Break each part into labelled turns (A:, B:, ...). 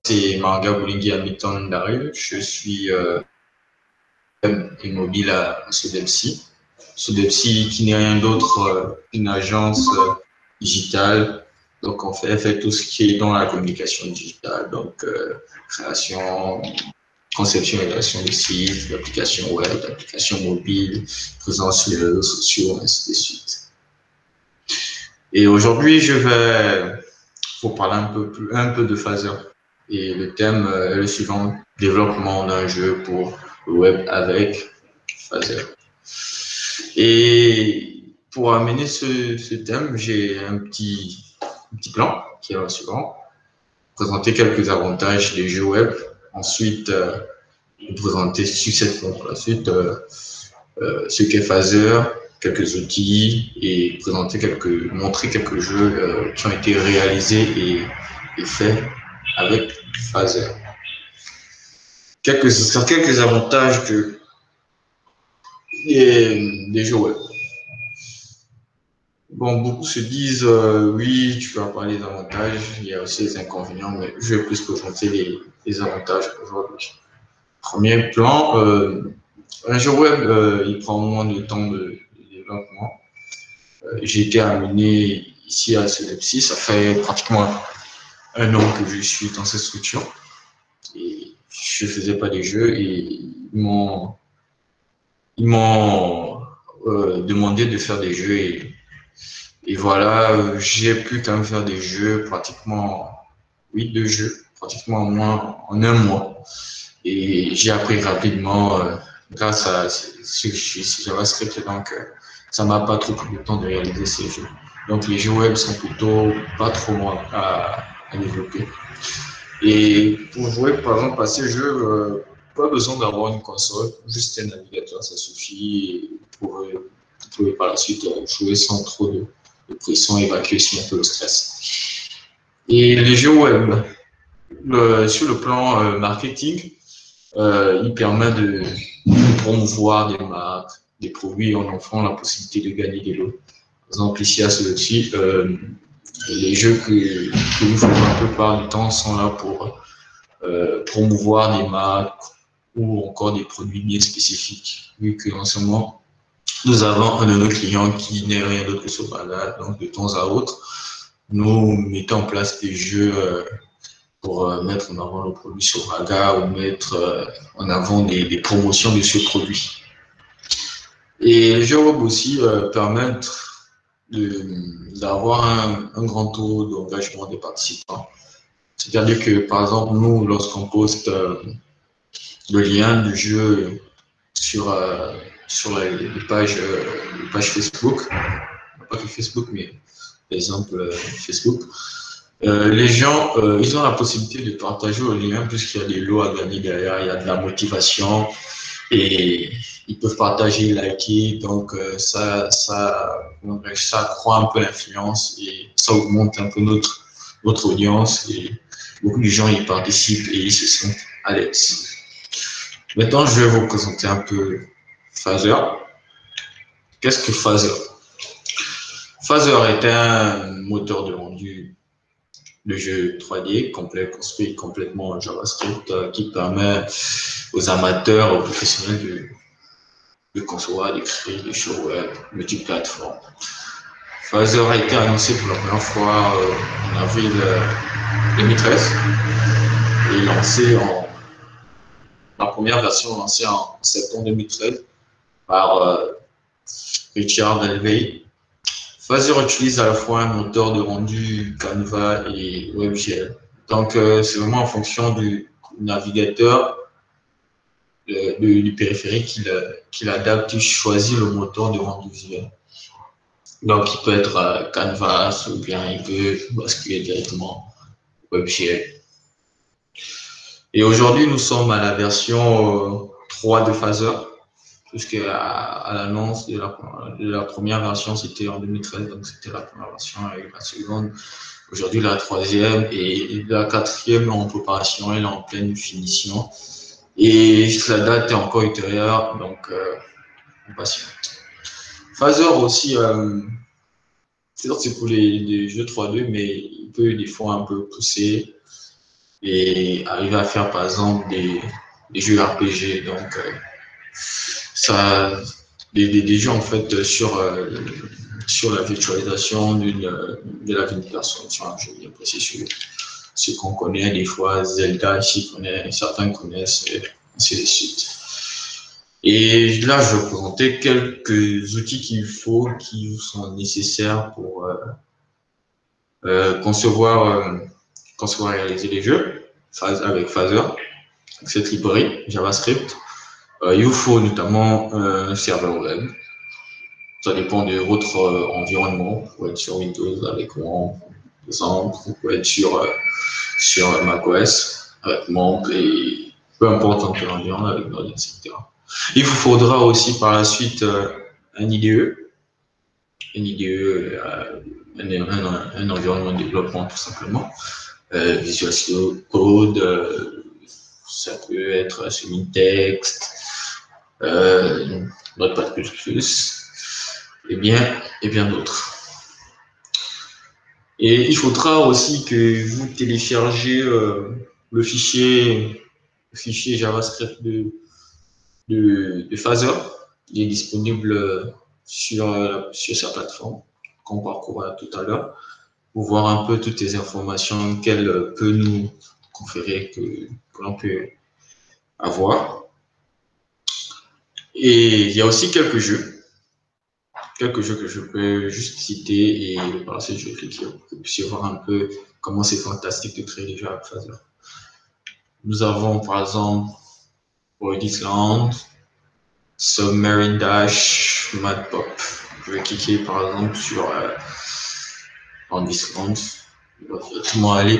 A: c'est Marga Boulingui Hamilton Daru. Je suis immobile à Sodepsi. Sodepsi qui n'est rien d'autre qu'une agence digitale. Donc, elle fait tout ce qui est dans la communication digitale. Donc, création, conception et création de sites, d'applications web, d'applications mobiles, présence sur les réseaux sociaux, ainsi de suite. Et aujourd'hui, je vais vous parler un peu de Phaser. Et le thème est le suivant, développement d'un jeu pour le web avec Phaser. Et pour amener ce thème, j'ai un petit plan qui est le suivant. Présenter quelques avantages des jeux web. Ensuite, vous présenter sur cette ensuite ce qu'est Phaser, quelques outils et montrer quelques jeux qui ont été réalisés et faits avec Phaser. Quelques avantages des jeux web. Bon, beaucoup se disent, oui, tu vas parler des avantages, il y a aussi les inconvénients, mais je vais plus présenter les avantages aujourd'hui. Premier plan, un jeu web, il prend moins de temps de développement. J'ai été amené ici à Sodepsi, ça fait pratiquement 1 an que je suis dans cette structure. Et je ne faisais pas des jeux et ils m'ont demandé de faire des jeux et voilà, j'ai pu quand même faire des jeux pratiquement, 2 jeux, pratiquement en 1 mois. Et j'ai appris rapidement grâce à ce que je suis sur JavaScript, donc ça m'a pas trop pris de temps de réaliser ces jeux. Donc les jeux web sont plutôt pas trop loin à développer. Et pour jouer par exemple à ces jeux, pas besoin d'avoir une console, juste un navigateur, ça suffit. Vous pouvez par la suite jouer sans trop de pression, évacuer aussi un peu le stress. Et les jeux web, sur le plan marketing, il permet de promouvoir des marques, des produits en offrant la possibilité de gagner des lots. Par exemple, ici à celui-ci, les jeux que nous faisons la plupart du temps sont là pour promouvoir des marques ou encore des produits bien spécifiques. Vu qu'en ce moment, nous avons un de nos clients qui n'est rien d'autre que Sopana, donc de temps à autre, nous mettons en place des jeux pour mettre en avant le produit sur Raga ou mettre en avant des promotions de ce produit. Et les jeux web aussi permettent d'avoir un grand taux d'engagement des participants. C'est-à-dire que, par exemple, nous, lorsqu'on poste le lien du jeu sur les pages Facebook, pas que Facebook, mais par exemple Facebook, les gens, ils ont la possibilité de partager le lien puisqu'il y a des lots à gagner derrière, il y a de la motivation et ils peuvent partager, liker, donc ça accroît un peu l'influence et ça augmente un peu notre audience et beaucoup de gens y participent et ils se sentent à l'aise. Maintenant, je vais vous présenter un peu Phaser. Qu'est-ce que Phaser? Phaser est un moteur de rendu de jeu 3D complet, construit complètement en JavaScript qui permet aux amateurs, aux professionnels de concevoir, de créer des jeux web multiplateformes. Phaser a été annoncé pour la première fois en avril 2013 et lancé la première version lancée en septembre 2013 par Richard Delvey. Phaser utilise à la fois un moteur de rendu Canva et WebGL. Donc, c'est vraiment en fonction du navigateur, du périphérique qu'il adapte, il choisit le moteur de rendu visuel. Donc, il peut être Canvas ou bien il peut basculer directement WebGL. Et aujourd'hui, nous sommes à la version 3 de Phaser, puisque à l'annonce de la première version, c'était en 2013, donc c'était la première version avec la seconde. Aujourd'hui, la troisième et la quatrième en préparation, elle est en pleine finition. Et la date est encore ultérieure, donc on patiente. Phaser aussi, c'est pour les jeux 3D, mais il peut des fois un peu pousser. et arriver à faire par exemple des jeux RPG. Donc, ça, des jeux en fait sur la virtualisation de la vie d'une personne. Sur un jeu bien précis, sur ce qu'on connaît, des fois Zelda, ici, certains connaissent, et ainsi de suite. Et là, je vais vous présenter quelques outils qui vous sont nécessaires pour concevoir et réaliser les jeux avec Phaser, avec cette librairie JavaScript. Il vous faut notamment un serveur web. Ça dépend de votre environnement. Vous pouvez être sur Windows avec Monk, par exemple. Vous pouvez être sur macOS avec Monk et peu importe en quel environnement avec Node, etc. Il vous faudra aussi par la suite un IDE, un environnement de développement tout simplement. Visual Studio Code, ça peut être Semi-Text, Notepad++, et bien d'autres. Et il faudra aussi que vous téléchargez le fichier JavaScript de Phaser. Il est disponible sur sa plateforme qu'on parcourra tout à l'heure pour voir un peu toutes les informations qu'elle peut nous conférer, que l'on peut avoir. Et il y a aussi quelques jeux que je peux juste citer et par la suite je vais cliquer pour que vous puissiez voir un peu comment c'est fantastique de créer des jeux avec Phaser. Nous avons par exemple Void Island, Submarine Dash, Mad Pop. Je vais cliquer par exemple sur Void Island. Il va directement aller.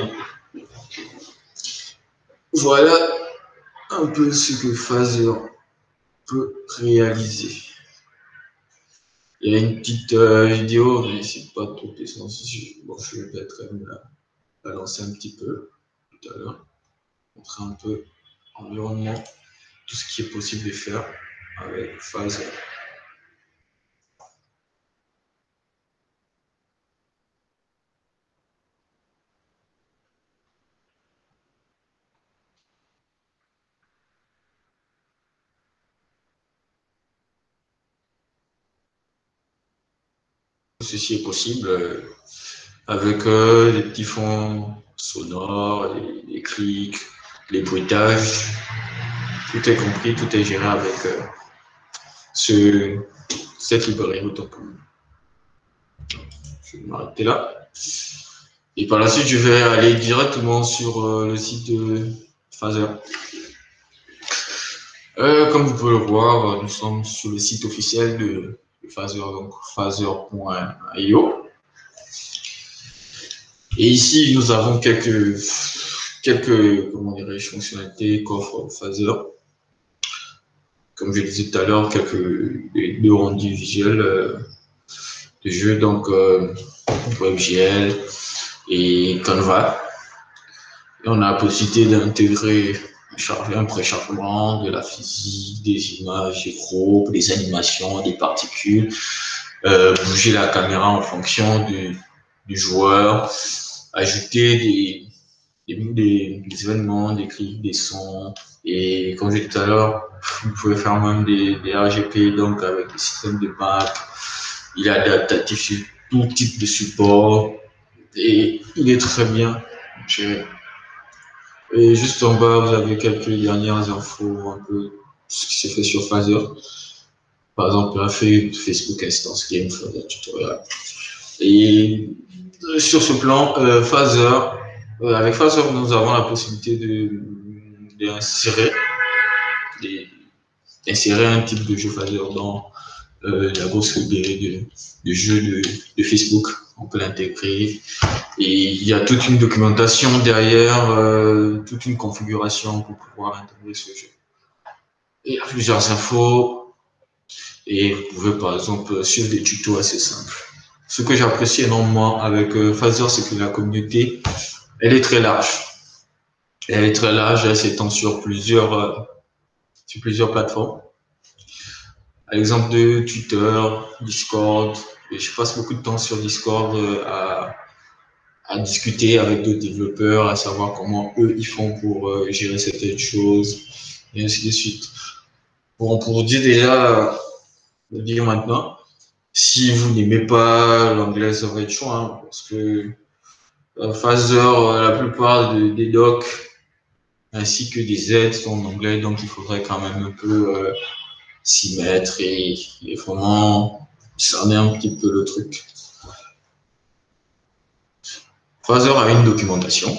A: Voilà un peu ce que Phaser peut réaliser. Il y a une petite vidéo, mais c'est pas trop essentiel. Bon, je vais peut-être quand même la lancer un petit peu tout à l'heure. Montrer un peu l'environnement, tout ce qui est possible de faire avec Phaser. Ceci est possible avec les petits fonds sonores, les clics, les bruitages. Tout est compris, tout est géré avec cette librairie automobile. Je vais m'arrêter là. Et par la suite, je vais aller directement sur le site de Phaser. Comme vous pouvez le voir, nous sommes sur le site officiel de Phaser, donc phaser.io. Et ici, nous avons quelques comment dirais-je, fonctionnalités qu'offre Phaser. Comme je disais tout à l'heure, deux rendus visuels de jeu, donc WebGL et Canva. Et on a la possibilité d'intégrer un préchargement, de la physique, des images, des groupes, des animations, des particules, bouger la caméra en fonction du joueur, ajouter des événements, des clics, des sons. Et comme j'ai dit tout à l'heure, vous pouvez faire même des RGP, donc avec des systèmes de map. Il est adaptatif sur tout type de support et il est très bien géré. Et juste en bas, vous avez quelques dernières infos, un peu ce qui s'est fait sur Phaser. Par exemple, la Facebook Instance Game Phaser Tutorial. Et sur ce plan, avec Phaser, nous avons la possibilité d'insérer un type de jeu Phaser dans la grosse librairie de jeux de Facebook. On peut l'intégrer. Et il y a toute une documentation derrière, toute une configuration pour pouvoir intégrer ce jeu. Et il y a plusieurs infos. Et vous pouvez par exemple suivre des tutos assez simples. Ce que j'apprécie énormément avec Phaser, c'est que la communauté, elle est très large. Elle est très large, elle s'étend sur plusieurs plateformes. À l'exemple de Twitter, Discord, et je passe beaucoup de temps sur Discord à à discuter avec d'autres développeurs, à savoir comment eux ils font pour gérer certaines choses, et ainsi de suite. Bon, pour dire déjà, dire maintenant, si vous n'aimez pas l'anglais, ça va être chaud, hein, parce que Phaser, la plupart des docs ainsi que des aides sont en anglais, donc il faudrait quand même un peu s'y mettre et vraiment cerner un petit peu le truc. Phaser a une documentation.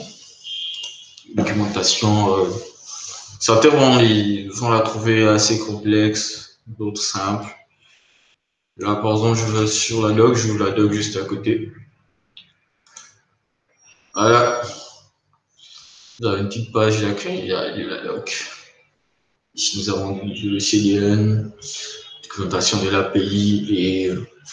A: Certains vont la trouver assez complexe, d'autres simples. Là, par exemple, je vais sur la doc, j'ouvre la doc juste à côté. Voilà. Vous avez une petite page d'accueil, il y a la doc. Ici, nous avons le CDN, documentation de l'API et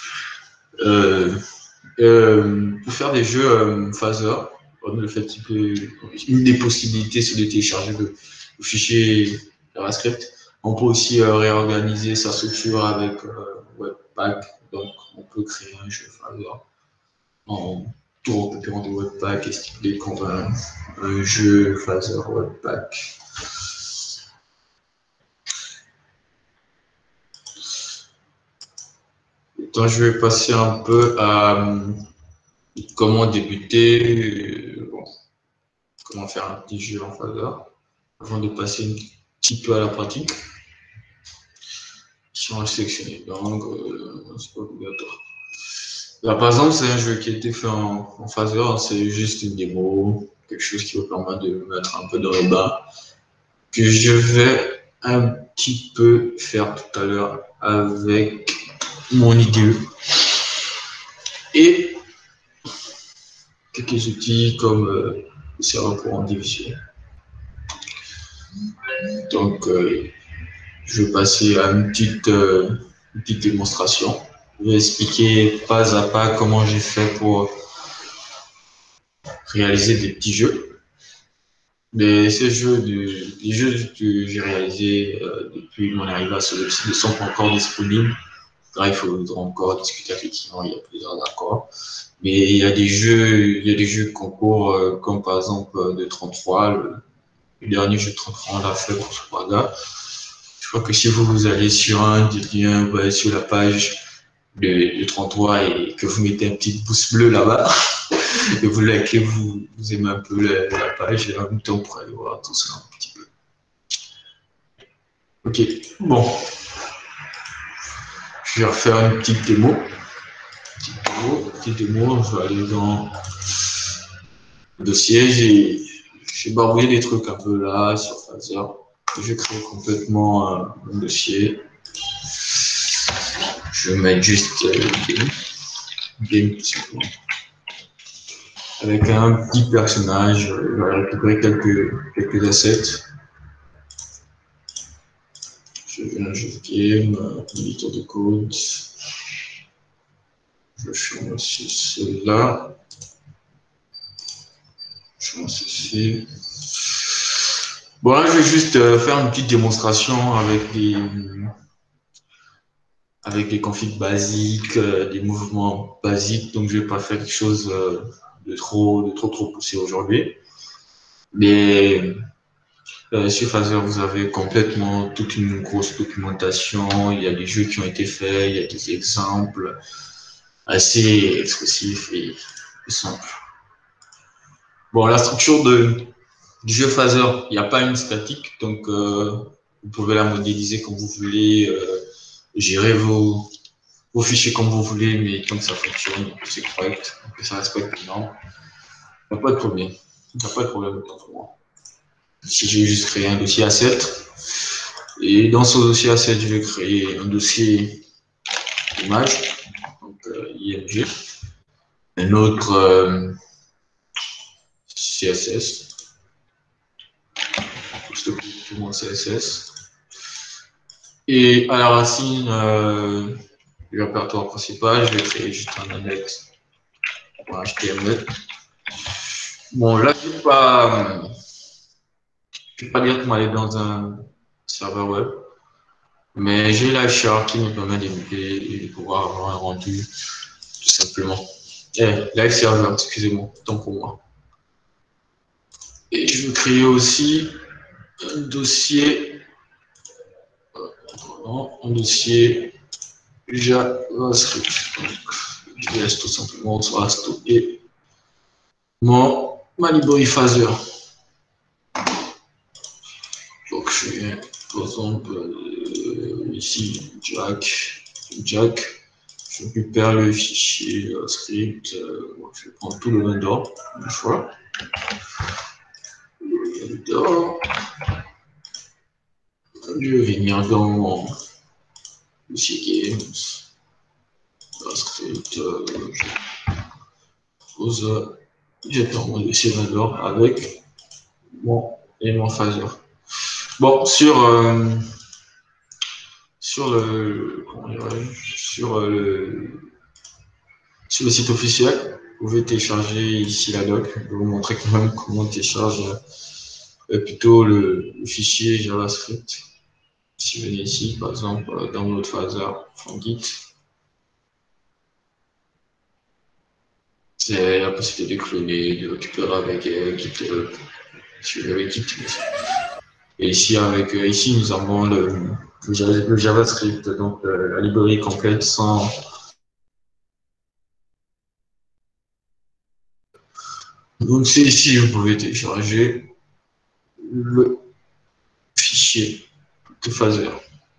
A: pour faire des jeux Phaser, le fait une des possibilités, c'est de télécharger le fichier JavaScript. On peut aussi réorganiser sa structure avec Webpack. Donc, on peut créer un jeu Phaser en tout récupérant de Webpack et stipuler qu'on a un jeu Phaser Webpack. Donc, je vais passer un peu à comment débuter, comment faire un petit jeu en Phaser avant de passer un petit peu à la pratique. Si on va sélectionner donc c'est pas obligatoire. Là, par exemple, c'est un jeu qui a été fait en Phaser, c'est juste une démo, quelque chose qui vous permet de me mettre un peu dans le bain, que je vais un petit peu faire tout à l'heure avec mon IDE et quelques outils comme le serveur pour rendu visuel. Donc, je vais passer à une petite démonstration. Je vais expliquer pas à pas comment j'ai fait pour réaliser des petits jeux. Mais ces jeux, les jeux que j'ai réalisés depuis mon arrivée à ce site ne sont pas encore disponibles. Là, il faudra encore discuter avec les clients, il y a plusieurs accords. Mais il y a des jeux concours, comme par exemple de 33, le dernier jeu de 33, on l'a fait pour Squaga. Je crois que si vous allez sur un des liens, sur la page de 33 et que vous mettez un petit pouce bleu là-bas, et vous likez, vous aimez un peu la page, et en même temps, vous pourrez aller voir tout ça un petit peu. Ok, bon. Je vais refaire une petite démo. Je vais aller dans le dossier. J'ai barbouillé des trucs un peu là sur Phaser. Je vais créer complètement un dossier. Je vais mettre juste game avec un petit personnage. Je vais récupérer quelques assets. Je viens juste game, éditeur de code. Je ferme aussi cela. Je ferme ceci. Bon, là, je vais juste faire une petite démonstration avec des configs basiques, des mouvements basiques. Donc, je ne vais pas faire quelque chose de trop poussé aujourd'hui. Mais sur Phaser, vous avez complètement toute une grosse documentation. Il y a des jeux qui ont été faits, il y a des exemples assez expressifs et simples. Bon, la structure du jeu Phaser, il n'y a pas une statique, donc vous pouvez la modéliser comme vous voulez, gérer vos fichiers comme vous voulez, mais tant que ça fonctionne, c'est correct, que ça respecte les normes, il n'y a pas de problème. Il n'y a pas de problème autant pour moi. Si j'ai juste créé un dossier asset, et dans ce dossier asset, je vais créer un dossier image, donc IMG, un autre CSS, tout mon CSS. Et à la racine du répertoire principal, je vais créer juste un annexe pour HTML. Bon, là, je ne vais pas directement aller dans un serveur web, mais j'ai la charte qui me permet d'émuler et de pouvoir avoir un rendu tout simplement. Live server, excusez-moi, tant pour moi. Et je vais créer aussi un dossier, JavaScript. Je laisse tout simplement sur stocker ma librairie Phaser. Donc je vais par exemple ici Jack, je récupère le fichier script, je vais prendre tout le vendor une fois. Je vais venir dans mon dossier games, script, je pose, j'attends mon dossier vendor avec mon Phaser. Bon, sur le site officiel, vous pouvez télécharger ici la doc. Je vais vous montrer quand même comment on télécharge plutôt le fichier JavaScript. Si vous venez ici, par exemple, download Phaser from Git, c'est la possibilité de cloner, de récupérer avec GitHub, si vous avez Git. Et ici, ici nous avons le JavaScript, donc la librairie complète sans. Donc c'est ici vous pouvez télécharger le fichier de Phaser.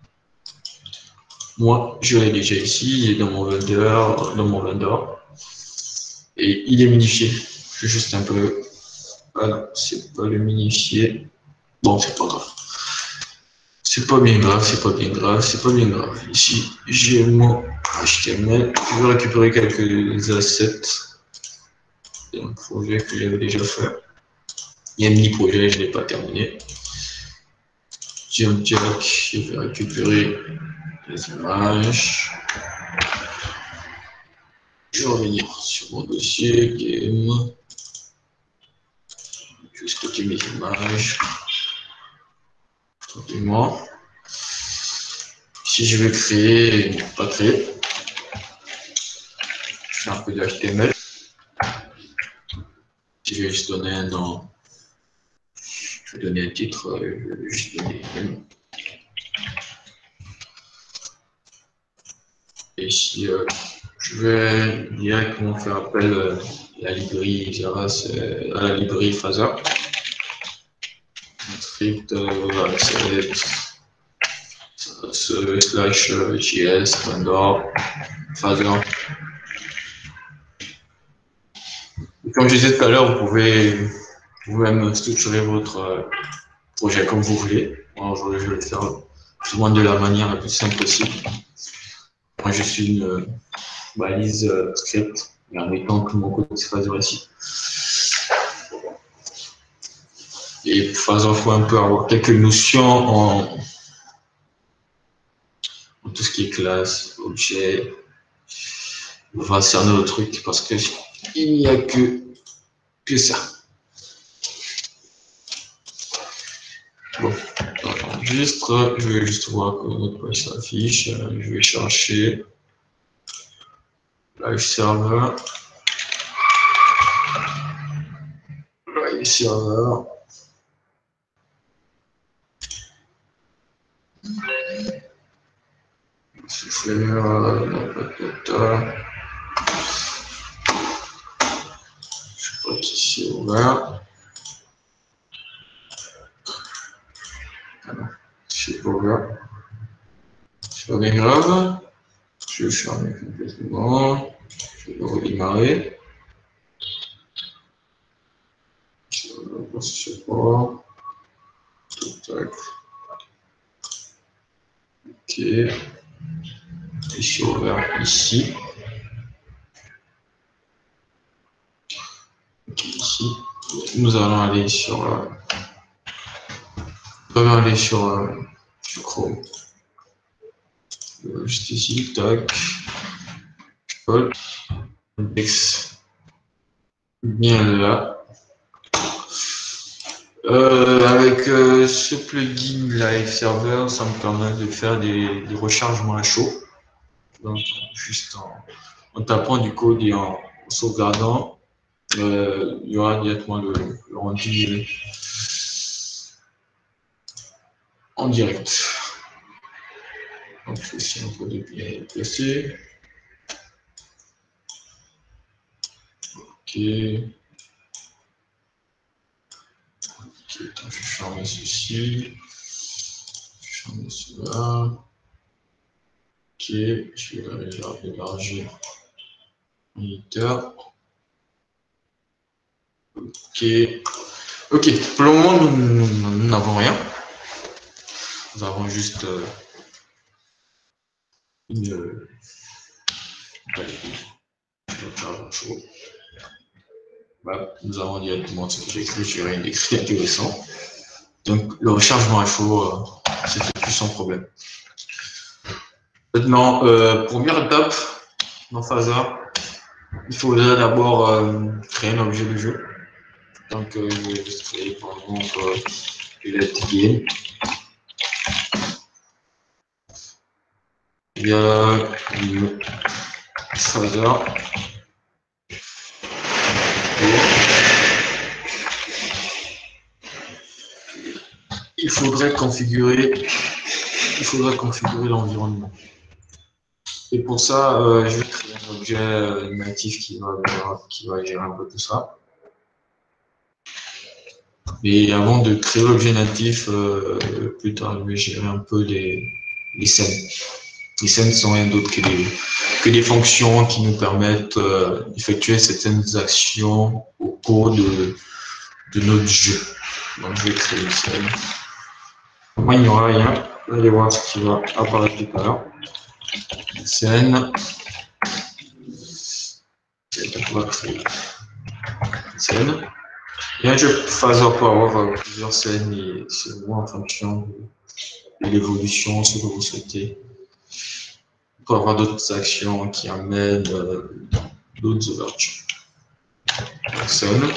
A: Moi, je l'ai déjà ici, il est dans mon vendor, et il est minifié. Je vais juste un peu. Voilà, c'est pas le minifié. Bon, c'est pas grave. C'est pas bien grave. Ici, j'ai mon HTML. Je vais récupérer quelques assets d'un projet que j'avais déjà fait. Il y a un mini projet, je ne l'ai pas terminé. J'ai un Jack, je vais récupérer les images. Je vais revenir sur mon dossier game. Je vais stocker mes images. Tranquillement. Si je vais créer, pas créer, je fais un peu de HTML. Je vais juste donner un nom. Je vais donner un titre. Je vais juste donner et ici, je vais directement faire appel à la librairie Java, à la librairie Phaser. Script slash JS vendor Phaser. Et comme je disais tout à l'heure, vous pouvez vous-même structurer votre projet comme vous voulez. Alors, je vais le faire souvent de la manière la plus simple possible. Moi, je suis une balise script et en mettant tout mon code Phaser ici. Et pour Phaser, il faut un peu avoir quelques notions en tout ce qui est classe, objet. On va cerner le truc parce que il n'y a que ça. Bon, je vais juste voir que notre page s'affiche. Je vais chercher live server. Live server. Je crois qu'ici ouvert. C'est ouvert. C'est pas bien grave. Je vais fermer complètement. Je vais le redémarrer. Je vais support. Tac. Ok. Et c'est ouvert ici. Ok, ici. Nous allons aller sur. Sur Chrome. Juste ici, tac. Index. Bien là. Avec ce plugin Live Server, ça me permet de faire des rechargements à chaud. Donc, juste en tapant du code et en sauvegardant, il y aura directement le rendu en direct. Donc, je vais essayer un peu de bien placer. Ok. Ok, attends, je vais fermer ceci. Je vais fermer cela. Ok, je vais élargir moniteur. Ok. Ok, pour le moment, nous n'avons rien. Nous avons juste une chaud. Voilà, nous avons directement ce que j'ai écrit, j'ai rien d'écrit intéressant. Donc, le rechargement à chaud, s'effectue sans problème. Maintenant, première étape dans Phaser, il faudrait d'abord créer un objet de jeu. Donc, je vais juste créer par exemple Let Game. Il y a une Phaser. Il faudrait configurer l'environnement. Et pour ça, je vais créer un objet natif qui va gérer un peu tout ça. Et avant de créer l'objet natif, plus tard, je vais gérer un peu les scènes. Les scènes sont rien d'autre que des fonctions qui nous permettent d'effectuer certaines actions au cours de notre jeu. Donc, je vais créer une scène. Moi, il n'y aura rien. Vous allez voir ce qui va apparaître tout à l'heure. Scène. On va créer une scène. Et un jeu Phaser peut avoir plusieurs scènes et c'est vraiment en fonction de l'évolution, ce que vous souhaitez. On peut avoir d'autres actions qui amènent d'autres ouvertures. Scène.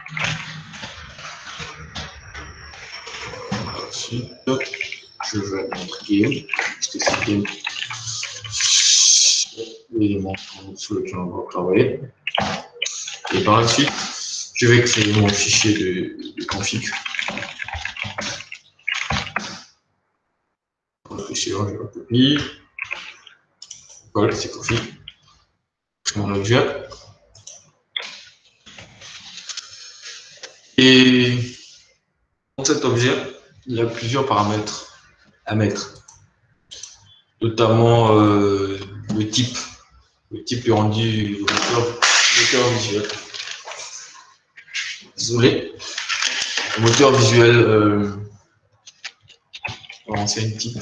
A: Ensuite, je vais mettre game, parce que c'est game l'élément sur lequel on va travailler. Et par la suite, je vais créer mon fichier de config. Pour le fichier, je le copie. Voilà, c'est config. Je crée mon objet. Et dans cet objet, il y a plusieurs paramètres à mettre, notamment le type du rendu moteur visuel. Désolé, le moteur visuel enseigne type.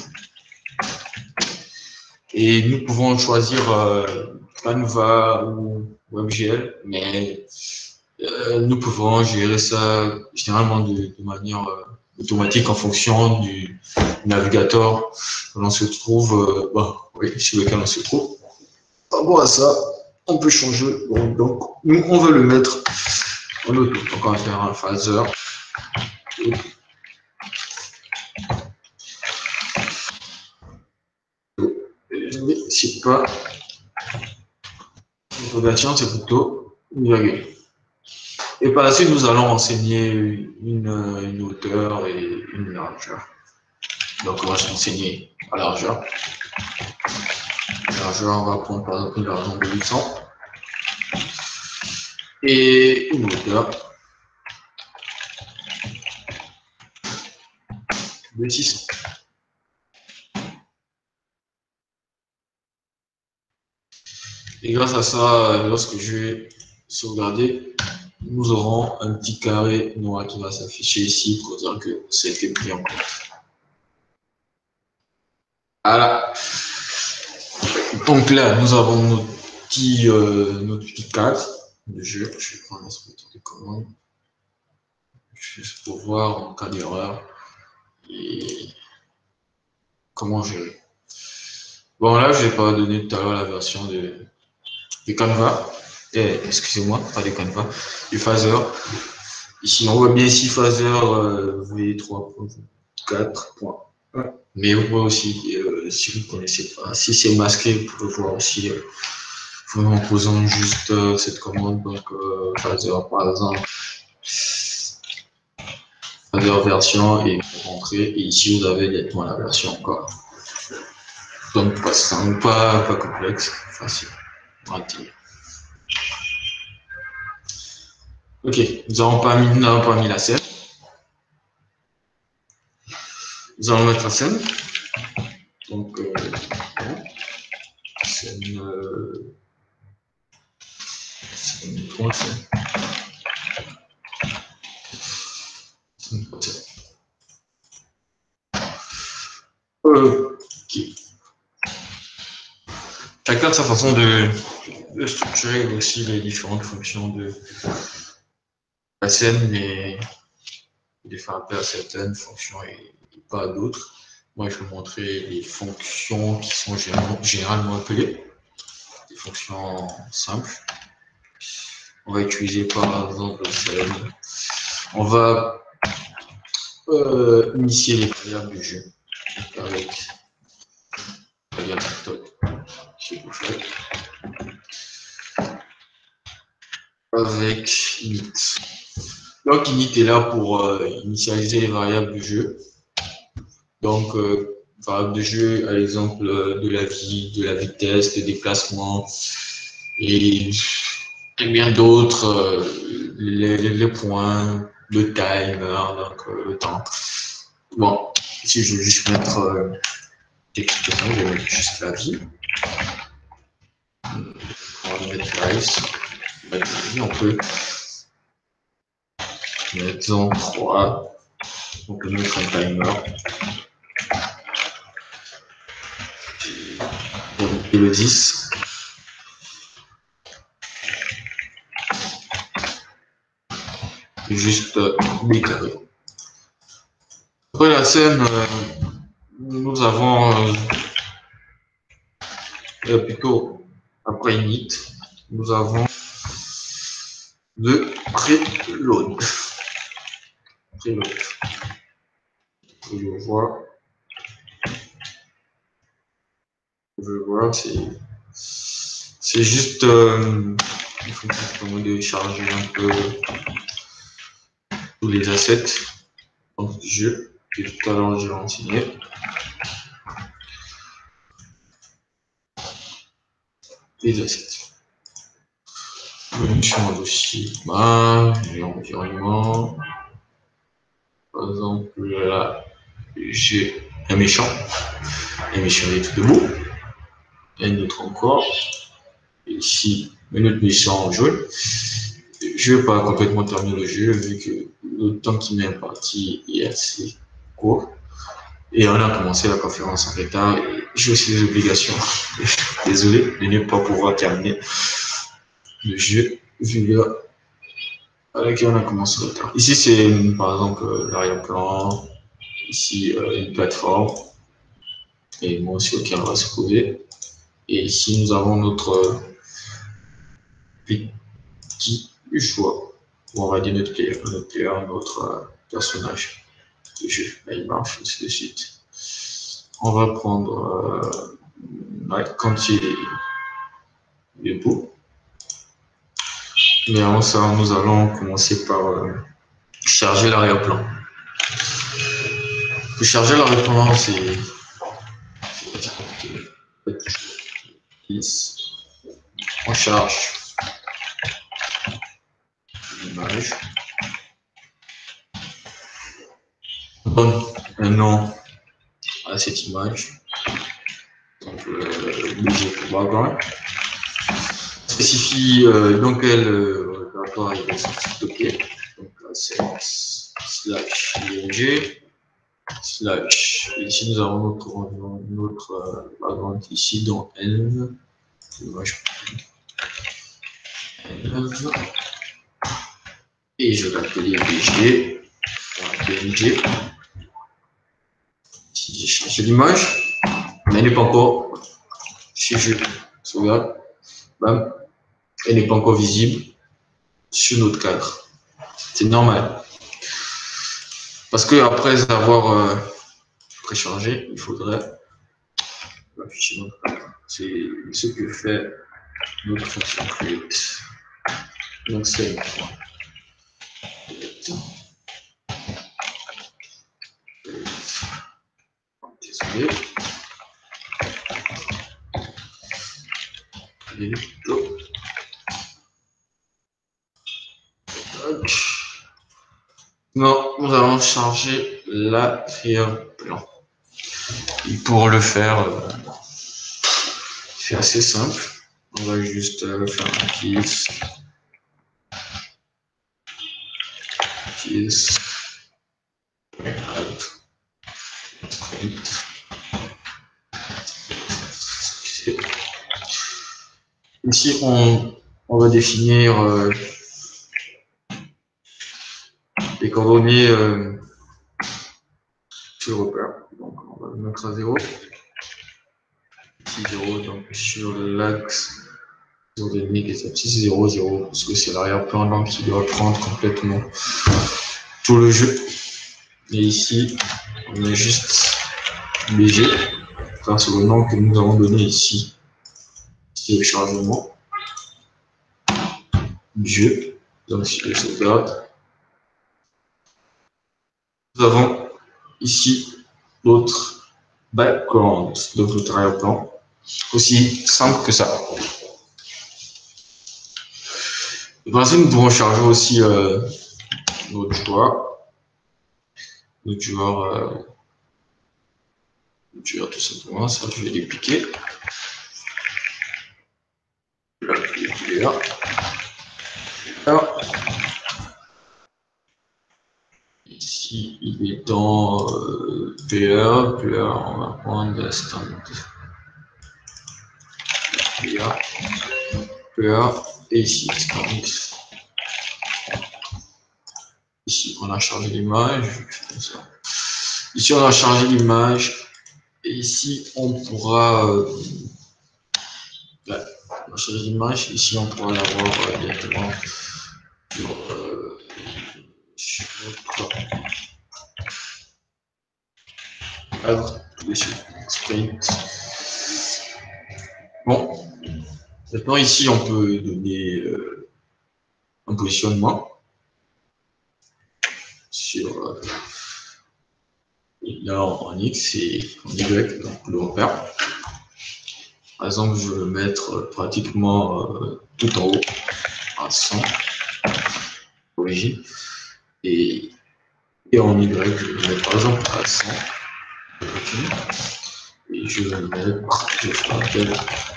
A: Et nous pouvons choisir Canva ou WebGL, mais nous pouvons gérer ça généralement de manière automatique en fonction du navigateur que l'on se trouve, sur lequel on se trouve. Par rapport à ça, on peut changer. Donc, nous, on veut le mettre en auto. Donc, on va faire un phaser. C'est pas l'interrogation, c'est plutôt une virgule. Et par la suite, nous allons enseigner une hauteur et une largeur. Donc, on va s'enseigner à largeur. La largeur, on va prendre par exemple une largeur de 800. Et une hauteur de 600. Et grâce à ça, lorsque je vais sauvegarder, nous aurons un petit carré noir qui va s'afficher ici pour dire que c'était pris en compte. Voilà. Donc là, nous avons notre petit cadre de jeu. Je vais prendre l'inspecteur de commande juste pour voir en cas d'erreur et comment gérer. Bon, là, je n'ai pas donné tout à l'heure la version de Canva. Excusez-moi, pas de Canva, du Phaser. Ici, on voit bien ici Phaser V3.4. Mais vous voyez aussi, si vous ne connaissez pas, si c'est masqué, vous pouvez voir aussi en posant juste cette commande, donc phaser par exemple, phaser version et vous rentrez, et ici vous avez directement la version encore. Donc pas simple, pas complexe, facile. Ok, nous n'avons pas mis la scène. Nous allons mettre la scène. Donc, scène 3, ok. Chacun de sa façon de structurer aussi les différentes fonctions de la scène, mais de faire appel à certaines fonctions et pas à d'autres. Moi, je vais vous montrer les fonctions qui sont généralement appelées, des fonctions simples. On va utiliser par exemple scène. On va initier les variables du jeu avec variable avec init. Donc init est là pour initialiser les variables du jeu. Donc variable de jeu à l'exemple de la vie, de la vitesse, des déplacements et bien d'autres, les points, le timer, donc le temps. Bon, ici je vais juste mettre l'explication, je vais mettre juste la vie. On va mettre live. On peut mettre en 3. On peut mettre un timer. Et le 10. Juste déclarer. Après la scène, nous avons plutôt après init, nous avons le preload. Preload. Je vois, c'est juste il faut simplement décharger un peu tous les assets du jeu que tout à l'heure j'ai renseigné. Les assets. Sur un dossier et environnement. Par exemple, là, j'ai un méchant. Un méchant est tout debout. Un autre encore. Et ici, un autre méchant en jaune. Je ne vais pas complètement terminer le jeu vu que le temps qui m'est imparti est assez court. Et on a commencé la conférence en retard et j'ai aussi des obligations. Désolé de ne pas pouvoir terminer le jeu vu là avec on a commencé en retard. Ici, c'est par exemple l'arrière-plan. Ici, une plateforme. Et moi aussi, auquel on va se poser. Et ici, nous avons notre petit choix. Où on va dire notre player, notre personnage de jeu. Là, il marche, ainsi de suite. On va prendre quand il est beau. Mais avant ça, nous allons commencer par charger l'arrière-plan. Pour charger l'arrière-plan, c'est on charge l'image. On donne un nom à cette image. Donc, background. Spécifie dans quel rapport il va stocker. Donc, c'est slash img slash. Et ici, nous avons notre background ici dans env. Et je vais l'appeler bg. PNG. Si j'ai changé l'image, mais elle n'est pas encore, si je sauvegarde, bam, elle n'est pas encore visible sur notre cadre. C'est normal. Parce que après avoir préchargé, il faudrait afficher notre cadre. C'est ce que fait notre fonction create. Donc c'est désolé. Non, nous allons charger l'arrière-plan. Et pour le faire, c'est assez simple. On va juste faire un kiss. Ici, on va définir les coordonnées sur le repère. Donc, on va le mettre à 0. Ici, 0, donc sur l'axe coordonnées des abscisses, 0, 0, parce que c'est l'arrière-plan donc qui doit prendre complètement tout le jeu. Et ici, on est juste léger, grâce au nom que nous avons donné ici. C'est le chargement du jeu. Donc, si je sauvegarde, nous avons ici d'autres backgrounds, donc notre arrière-plan. Aussi simple que ça. Et par exemple, nous pouvons charger aussi notre joueur. Notre joueur tout simplement, ça je vais les piquer. Là. Ici, il est dans PA, on va prendre stand. PA, et ici, stand. Ici, on a chargé l'image. Ici, on a chargé l'image. Et ici, on pourra on a chargé l'image. Ici, on pourra l'avoir directement sur notre cadre dessus. Sprint. Bon. Maintenant, ici, on peut donner un positionnement sur là en X et en Y, donc le repère. Par exemple, je veux le mettre pratiquement tout en haut, à 100, origine. Et en Y, je vais le mettre par exemple à 100, origine. Et je vais le mettre, je ferai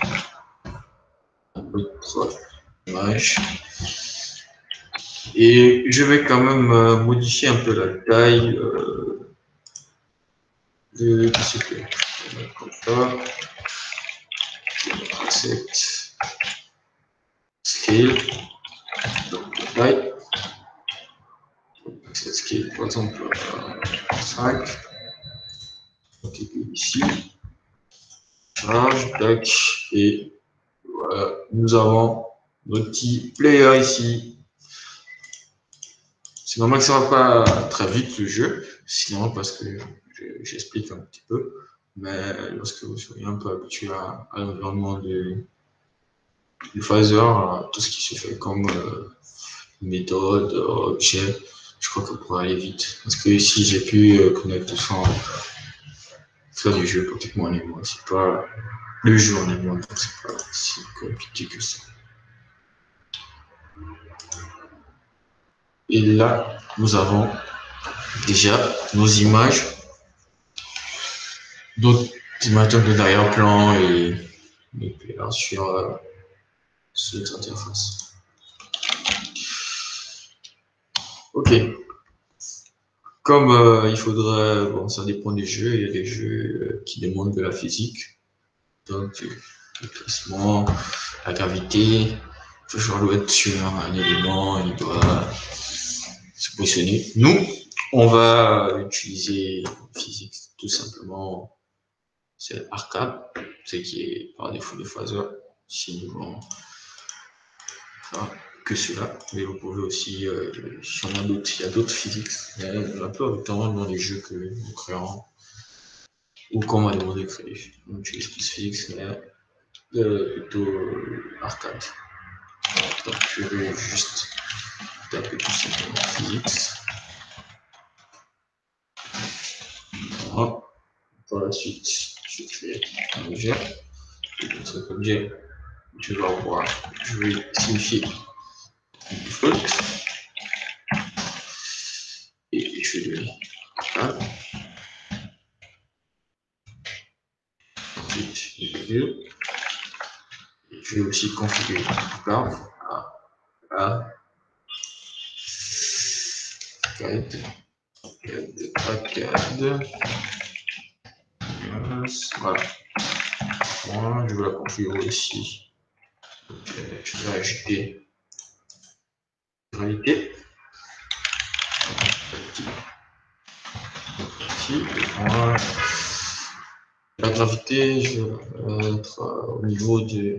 A: un autre image. Et je vais quand même modifier un peu la taille de ce que je vais mettre comme ça. Accept scale, donc la taille. Accept scale, par exemple, 5. Donc ici, charge, tac, et voilà, nous avons notre petit player ici. C'est normal que ça ne va pas très vite le jeu, sinon parce que j'explique un petit peu, mais lorsque vous serez un peu habitué à l'environnement du phaser, à tout ce qui se fait comme méthode, objet, je crois que vous pourrez aller vite. Parce que ici, j'ai pu connaître tout ça, faire du jeu pratiquement en émoi. C'est pas le jeu en émoi, donc c'est pas si compliqué que ça. Et là, nous avons déjà nos images, d'autres images de d'arrière-plan et sur cette interface. Ok. Comme il faudrait, bon, ça dépend des jeux, il y a des jeux qui demandent de la physique, donc le placement, la gravité, le joueur doit être sur un élément, il doit se positionner. Nous, on va utiliser physique tout simplement, c'est arcade, ce qui est par défaut de phaser. Si nous voulons que cela, mais vous pouvez aussi, si on a d'autres, il y a d'autres physiques, mais la plupart du temps dans les jeux que nous créons ou qu'on m'a demandé de créer, on utilise plus physiques, mais plutôt arcade. Donc je vais juste taper tout simplement physics. Voilà. Par la suite, je crée un objet. Et dans cet objet, je vais avoir, je vais signifier default et je vais donner arcade. Ensuite, je vais aussi configurer l'arcade à arcade. Voilà. Moi, je vais la configurer ici. Donc, je vais ajouter gravité. Ici, voilà. La gravité, je vais mettre au niveau de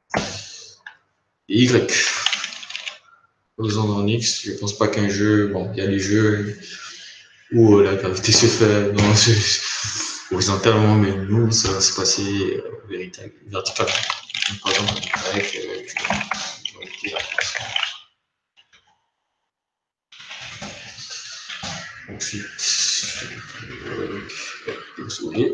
A: Y. Faisons dans X, je pense pas qu'un jeu, bon, il y a des jeux où la gravité se fait horizontalement, mais nous, ça va se passer verticalement. Par exemple, avec gravité. Ensuite, désolé,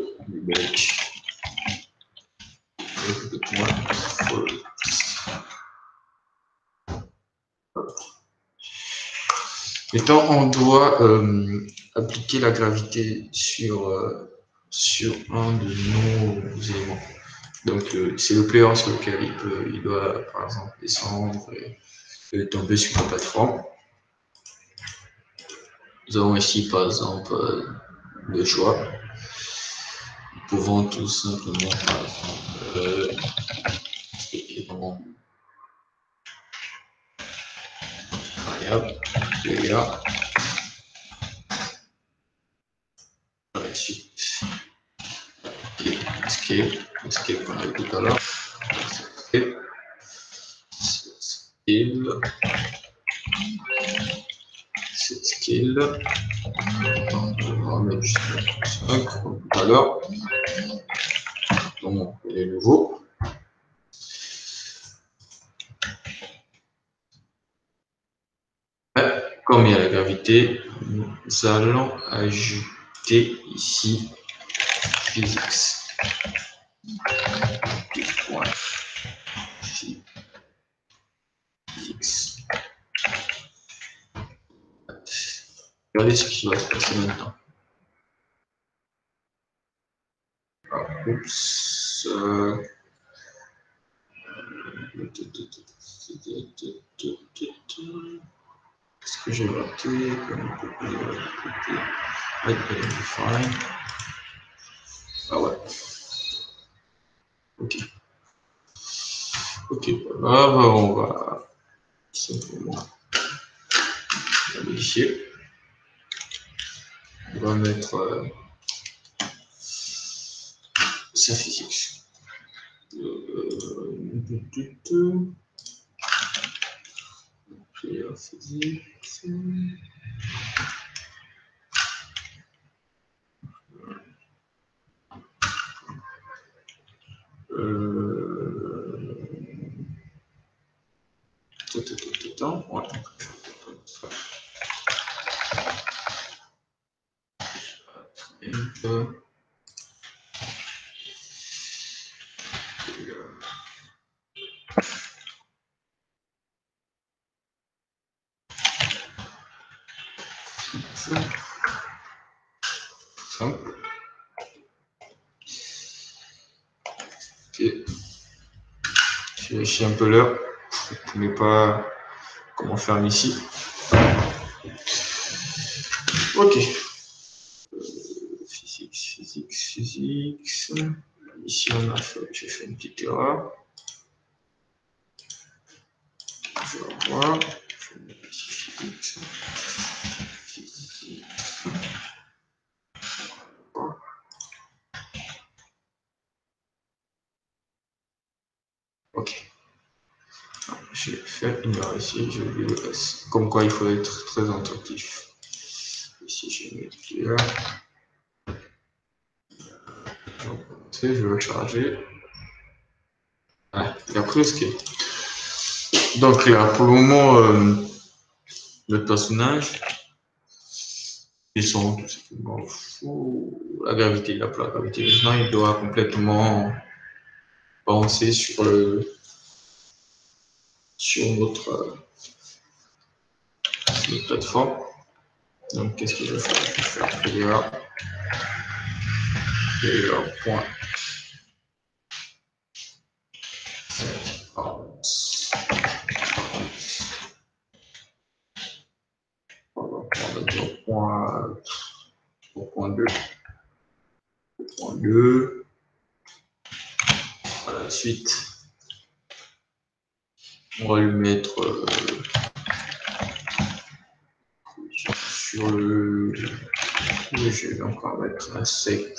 A: Maintenant, on doit appliquer la gravité sur un de nos éléments. Donc, c'est le player sur lequel il doit, par exemple, descendre et tomber sur la plateforme. Nous avons ici, par exemple, le choix. Nous pouvons tout simplement, par exemple, variable, player. Par la suite, escape qu'on a eu tout à l'heure. Scale. On va mettre juste 5 comme tout à l'heure. Donc, il est nouveau. Comme il y a la gravité, nous allons ajouter ici physics. Physics. Regardez ce qui va se passer maintenant. Oups. Qu'est-ce que j'ai raté? Define. Ah ouais. Ok. Ok, là, on va simplement modifier. On va mettre sa physique. Physique. Ouais. Simple. Ok. Je vérifie un peu l'heure. Je ne sais pas comment faire ici. Ok. Physique. Ici, j'ai fait une petite erreur. Je vais voir. Je vais mettre ici physique. Ok. J'ai fait une erreur ici, j'ai oublié le S. Comme quoi, il faut être très attentif. Ici, j'ai mis plusieurs. Je vais charger. Et après, ok. Donc là, pour le moment, notre personnage descend tout simplement sous la gravité, la gravité. Maintenant, il doit complètement bouncer sur notre plateforme. Donc, qu'est-ce que je vais faire? Je vais faire player point. On va dire point 2. Point 2. À la suite, on va lui mettre sur le je vais encore mettre un 7.